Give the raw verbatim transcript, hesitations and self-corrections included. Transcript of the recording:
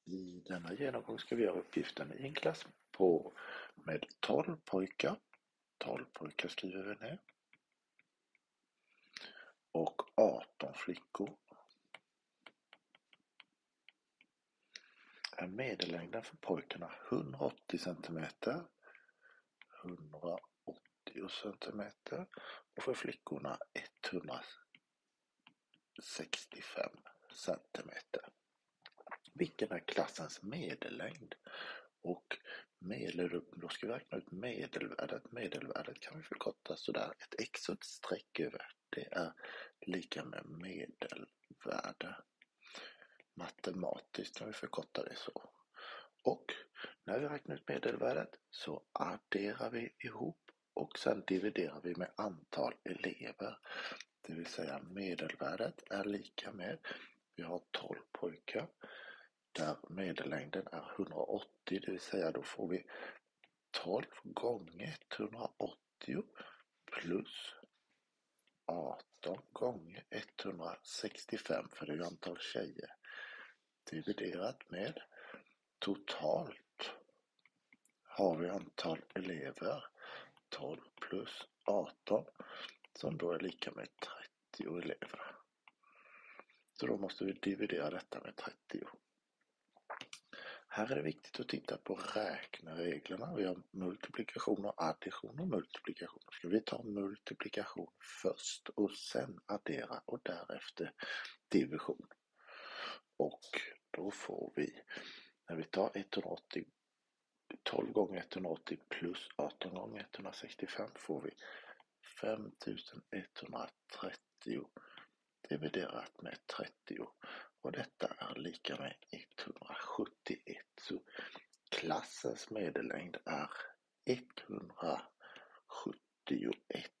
I denna genomgång ska vi göra uppgiften i en klass på med tolv pojkar. tolv pojkar skriver vi ner. Och arton flickor. Är medellängden för pojkarna hundraåttio centimeter. hundraåttio centimeter. Och för flickorna etthundrasextiofem centimeter. Vilken är klassens medellängd? Och medel, då ska vi räkna ut medelvärdet. Medelvärdet kan vi förkorta sådär. Ett x och ett streck över. Det är lika med medelvärde. Matematiskt kan vi förkorta det så. Och när vi räknar ut medelvärdet så adderar vi ihop och sen dividerar vi med antal elever. Det vill säga medelvärdet är lika med, vi har tolv pojkar. Där medellängden är hundraåttio, det vill säga då får vi tolv gånger etthundraåttio plus arton gånger etthundrasextiofem, för det är antal tjejer, dividerat med totalt har vi antal elever tolv plus arton som då är lika med trettio elever. Så då måste vi dividera detta med trettio. Här är det viktigt att titta på räknereglerna. Vi har multiplikation och addition och multiplikation. Ska vi ta multiplikation först och sen addera och därefter division. Och då får vi, när vi tar etthundraåttio, tolv gånger etthundraåttio plus arton gånger etthundrasextiofem får vi femtusen etthundratrettio dividerat med trettio. Och detta är lika med etthundrasjuttioett. Så klassens medellängd är etthundrasjuttioett